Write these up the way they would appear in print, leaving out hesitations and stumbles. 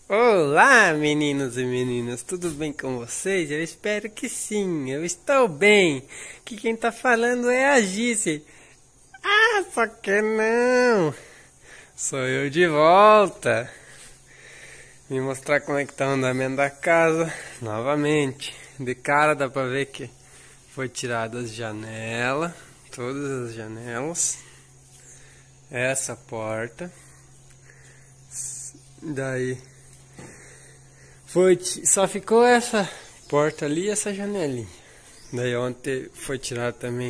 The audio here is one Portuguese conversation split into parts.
Olá, meninos e meninas, tudo bem com vocês? Eu espero que sim, eu estou bem. Que quem tá falando é a Gize. Ah, só que não. Sou eu de volta. Vim mostrar como é que tá o andamento da casa novamente. De cara dá pra ver que foi tirada as janelas, todas as janelas. Essa porta. Daí só ficou essa porta ali e essa janelinha. Daí ontem foi tirado também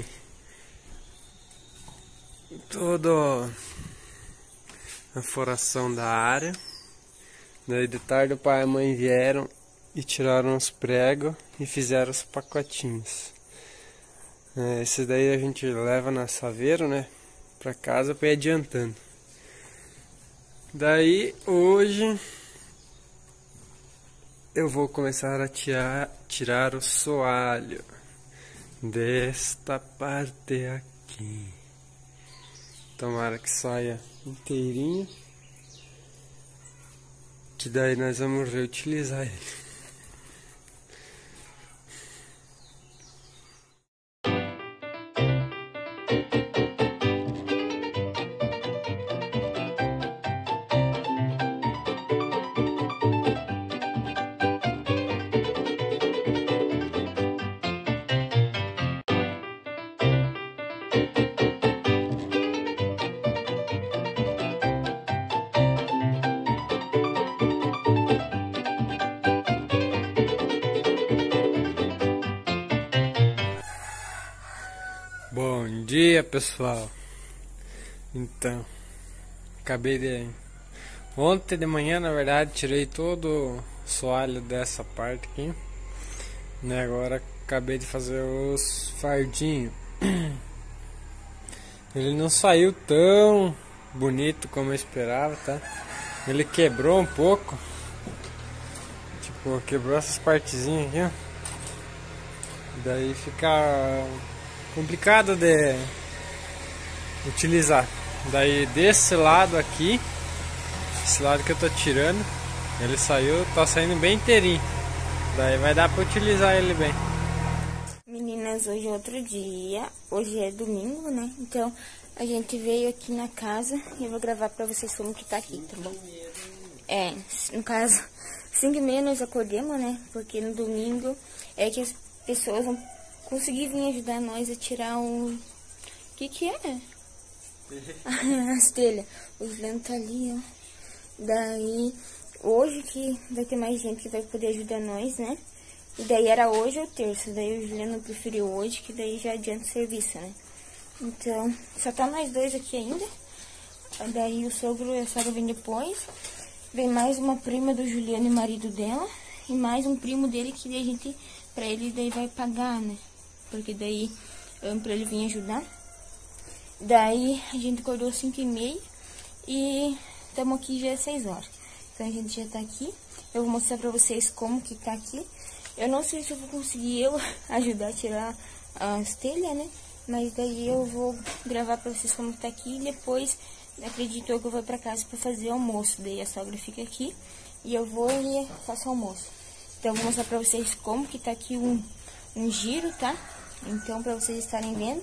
toda a foração da área. Daí de tarde o pai e a mãe vieram e tiraram os pregos e fizeram os pacotinhos. Esse daí a gente leva na Saveiro, né, pra casa pra ir adiantando. Daí hoje eu vou começar a tirar o soalho desta parte aqui. Tomara que saia inteirinho, que daí nós vamos reutilizar ele. Bom dia, pessoal. Então, ontem de manhã, na verdade, tirei todo o soalho dessa parte aqui, né? Agora acabei de fazer os fardinhos. Ele não saiu tão bonito como eu esperava, tá? Ele quebrou um pouco. Tipo, quebrou essas partezinhas aqui, ó. Daí fica complicado de utilizar. Daí desse lado aqui, esse lado que eu tô tirando, ele tá saindo bem inteirinho. Daí vai dar pra utilizar ele bem. Meninas, hoje é outro dia. Hoje é domingo, né? Então a gente veio aqui na casa e eu vou gravar pra vocês como que tá aqui, tá bom? No caso, 5h30 nós acordemos, né? Porque no domingo é que as pessoas vão conseguir vir ajudar nós a tirar o... que é? As telhas. O Juliano tá ali, ó. Daí, hoje que vai ter mais gente que vai poder ajudar nós, né? E daí era hoje ou terça. Daí o Juliano preferiu hoje, que daí já adianta o serviço, né? Então, só tá nós dois aqui ainda. Daí o sogro e a sogra vêm depois. Vem mais uma prima do Juliano e marido dela. E mais um primo dele que daí a gente... Pra ele daí vai pagar, né? Porque daí, pra ele vir ajudar. Daí a gente acordou 5h30 e estamos aqui já 6 horas. Então a gente já tá aqui. Eu vou mostrar pra vocês como que tá aqui. Eu não sei se eu vou conseguir ajudar a tirar as telhas, né? Mas daí eu vou gravar pra vocês como que tá aqui. E depois, acredito eu que eu vou pra casa pra fazer almoço. Daí a sogra fica aqui e eu vou e faço almoço. Então eu vou mostrar pra vocês como que tá aqui um giro, tá? Então pra vocês estarem vendo.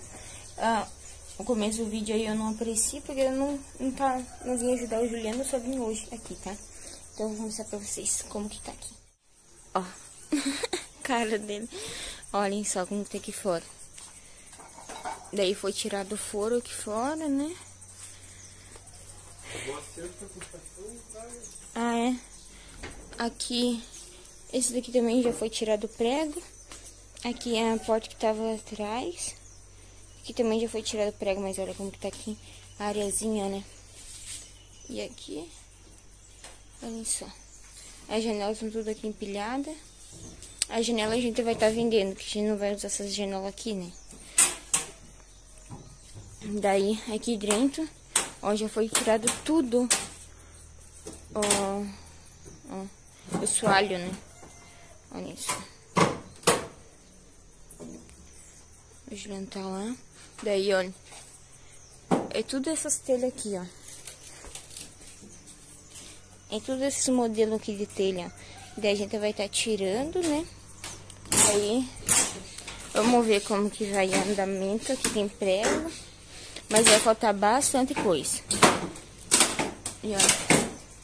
No começo do vídeo aí eu não apareci porque eu não vim ajudar o Juliano, eu só vim hoje aqui, tá? Então eu vou mostrar pra vocês como que tá aqui. Ó, cara dele. Olhem só como tá aqui fora. Daí foi tirado o foro aqui fora, né? Ah, é. Aqui, esse daqui também já foi tirado o prego. Aqui é a porta que tava atrás. Aqui também já foi tirado o prego, mas olha como que tá aqui a areazinha, né? E aqui, olha só. As janelas estão tudo aqui empilhadas. A janela a gente vai estar vendendo, que a gente não vai usar essas janelas aqui, né? Daí, aqui dentro, ó, já foi tirado tudo. Ó, o soalho, né? Olha isso. O Juliano tá lá. Daí, olha. É tudo essas telhas aqui, ó. em todos esses modelos aqui de telha. Daí a gente vai estar tirando, né? Aí, vamos ver como que vai o andamento. Aqui tem prego, mas vai faltar bastante coisa. E ó,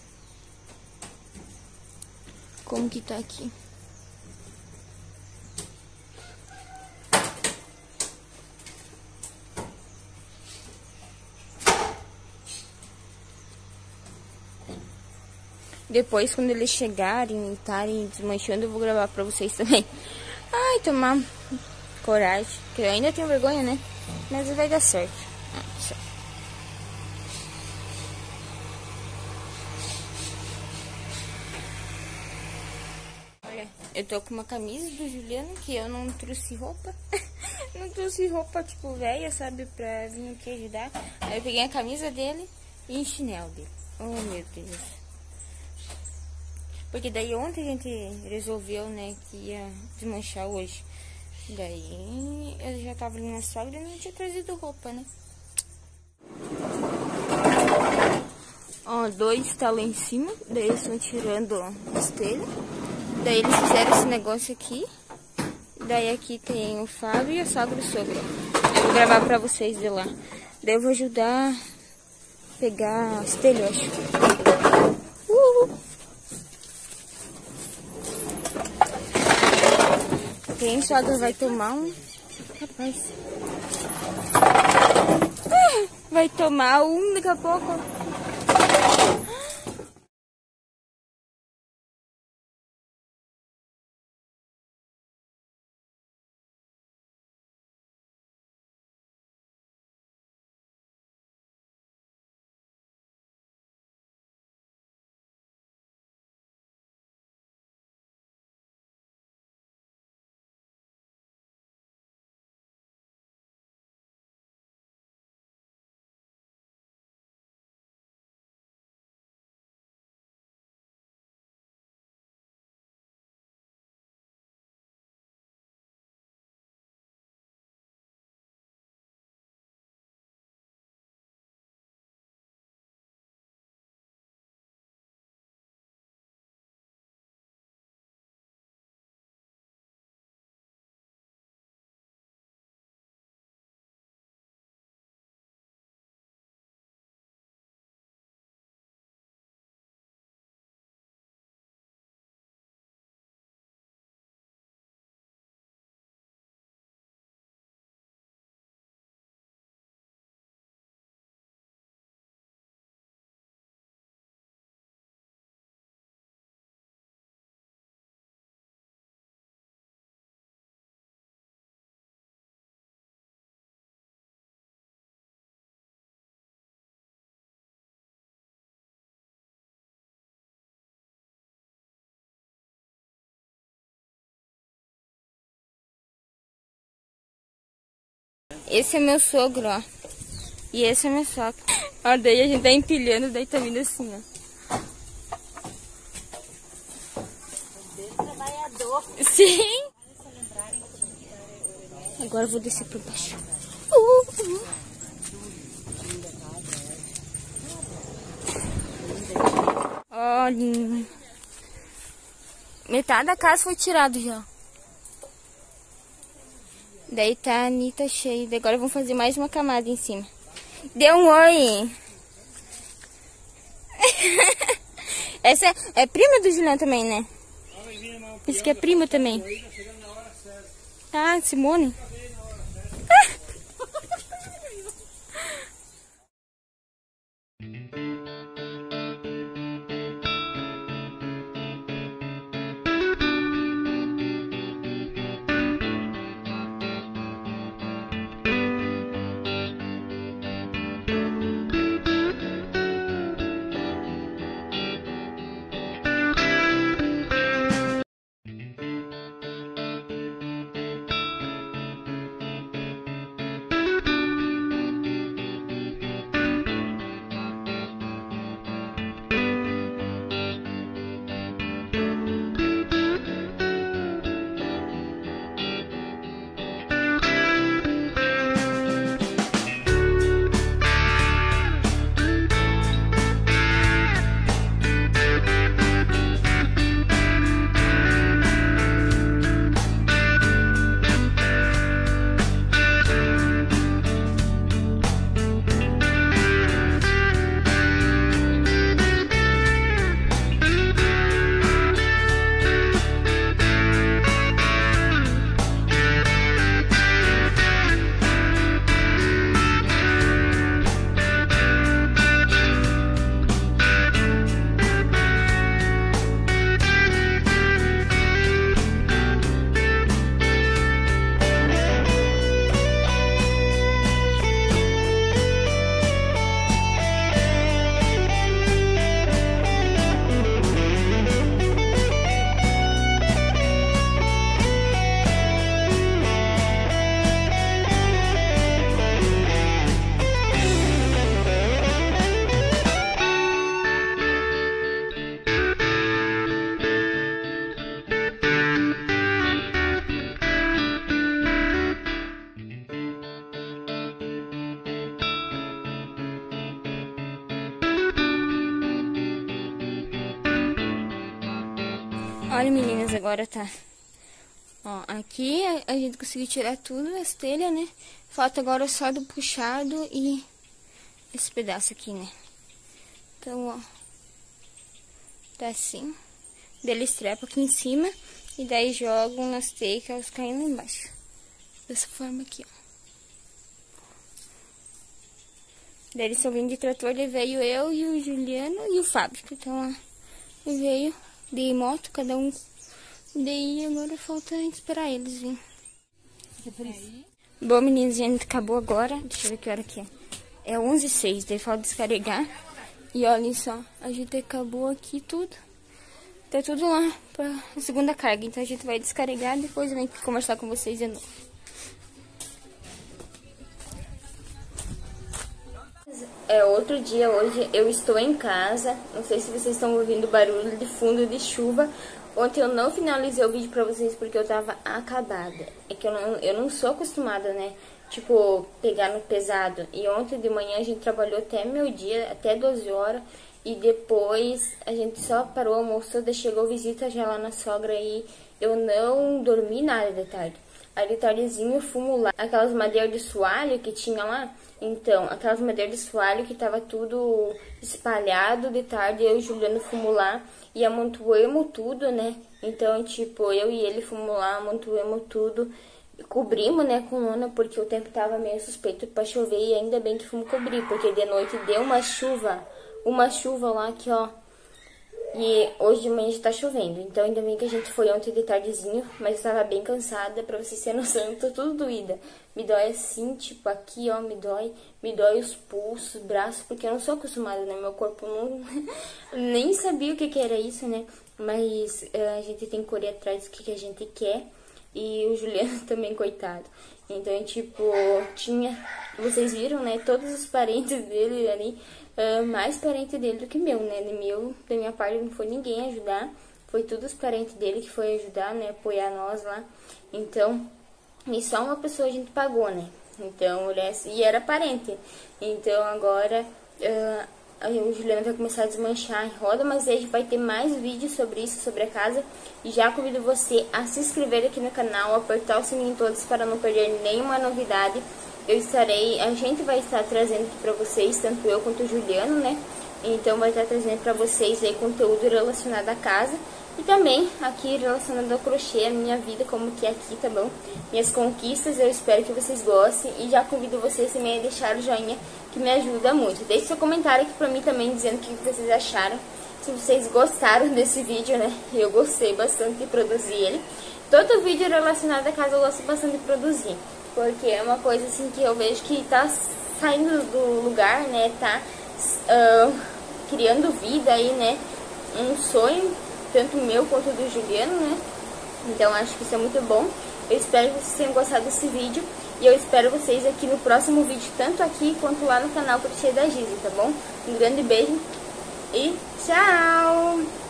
como que tá aqui. Depois, quando eles chegarem e estarem desmanchando, eu vou gravar pra vocês também. Ai, tomar coragem. Porque eu ainda tenho vergonha, né? Mas vai dar certo. Olha, eu tô com uma camisa do Juliano, que eu não trouxe roupa. Não trouxe roupa, tipo, velha, sabe? Pra vir aqui ajudar. Aí eu peguei a camisa dele e o chinelo dele. Oh, meu Deus. Porque daí ontem a gente resolveu, né, que ia desmanchar hoje. Daí eu já tava ali na sogra e não tinha trazido roupa, né? Ó, 2 tá lá em cima. Daí eles estão tirando as telhas. Daí eles fizeram esse negócio aqui. Daí aqui tem o Fábio e a sogra e o sogro. Eu vou gravar pra vocês de lá. Daí eu vou ajudar a pegar as telhas, eu acho. Quem sogra vai tomar um... Rapaz. Vai tomar um daqui a pouco. Esse é meu sogro, ó. E esse é meu sogra. Ó, daí a gente tá empilhando, daí tá vindo assim, ó. Bem trabalhador. Sim. Agora eu vou descer por baixo. Olha. Metade da casa foi tirado já. Daí tá a Anitta cheia. Agora vamos fazer mais uma camada em cima. Dê um oi. Essa é prima do Juliano também, né? Isso que é prima também. Ah, Simone. Olha, meninas, agora tá. Ó, aqui a gente conseguiu tirar tudo as telhas, né? Falta agora só do puxado e esse pedaço aqui, né? Então, ó. Tá assim. Daí eles trepam aqui em cima e daí jogam nas telhas que elas caem lá embaixo. Dessa forma aqui, ó. Daí eles estão vindo de trator, daí veio eu e o Juliano e o Fábio. Então, ó, veio de moto, cada um. Daí agora falta esperar eles virem. Bom, meninas, a gente acabou agora. Deixa eu ver que hora que é. É 11h06, daí falta descarregar. E olhem só, a gente acabou aqui tudo. Tá tudo lá pra segunda carga. Então a gente vai descarregar e depois vem conversar com vocês de novo. É outro dia hoje, eu estou em casa. Não sei se vocês estão ouvindo barulho de fundo de chuva. Ontem eu não finalizei o vídeo pra vocês porque eu tava acabada. É que eu não sou acostumada, né? Tipo, pegar no pesado. E ontem de manhã a gente trabalhou até meio-dia, até 12 horas. E depois a gente só parou, almoçou, daí chegou visita já lá na sogra e eu não dormi nada de tarde. Aí de tardezinho eu fumo lá aquelas madeiras de soalho que tinha lá. Então, aquelas madeiras de soalho que tava tudo espalhado de tarde, eu e o Juliano fumo lá e amontoamos tudo, né? Então, tipo, eu e ele fomos lá, amontoamos tudo, cobrimos, né, com lona, porque o tempo tava meio suspeito pra chover e ainda bem que fomos cobrir, porque de noite deu uma chuva lá que, ó, e hoje de manhã já tá chovendo, então ainda bem que a gente foi ontem de tardezinho, mas eu tava bem cansada, pra vocês terem noção, eu tô tudo doída. Me dói assim, tipo, aqui, ó, me dói os pulsos, braços, porque eu não sou acostumada, né, meu corpo não, nem sabia o que era isso, né, mas a gente tem que correr atrás do que a gente quer, e o Juliano também, coitado. Então, tipo, vocês viram, né, todos os parentes dele ali, mais parente dele do que meu, né, da minha parte não foi ninguém ajudar, foi todos os parentes dele que foi ajudar, né, apoiar nós lá, então, e só uma pessoa a gente pagou, né, então, e era parente, então agora, o Juliano vai começar a desmanchar em roda, mas aí vai ter mais vídeos sobre isso, sobre a casa. E já convido você a se inscrever aqui no canal, apertar o sininho todos para não perder nenhuma novidade. A gente vai estar trazendo aqui pra vocês, tanto eu quanto o Juliano, né? Então vai estar trazendo pra vocês aí conteúdo relacionado à casa. E também aqui relacionado ao crochê, a minha vida, como que é aqui, tá bom? Minhas conquistas, eu espero que vocês gostem. E já convido vocês também a deixar o joinha, que me ajuda muito. Deixe seu comentário aqui pra mim também, dizendo o que vocês acharam. Se vocês gostaram desse vídeo, né? Eu gostei bastante de produzir ele. Todo vídeo relacionado à casa eu gosto bastante de produzir. Porque é uma coisa assim que eu vejo que tá saindo do lugar, né? Tá criando vida aí, né? Um sonho, tanto meu quanto do Juliano, né? Então acho que isso é muito bom. Eu espero que vocês tenham gostado desse vídeo. E eu espero vocês aqui no próximo vídeo, tanto aqui quanto lá no canal Crochê da Gizi, tá bom? Um grande beijo e tchau!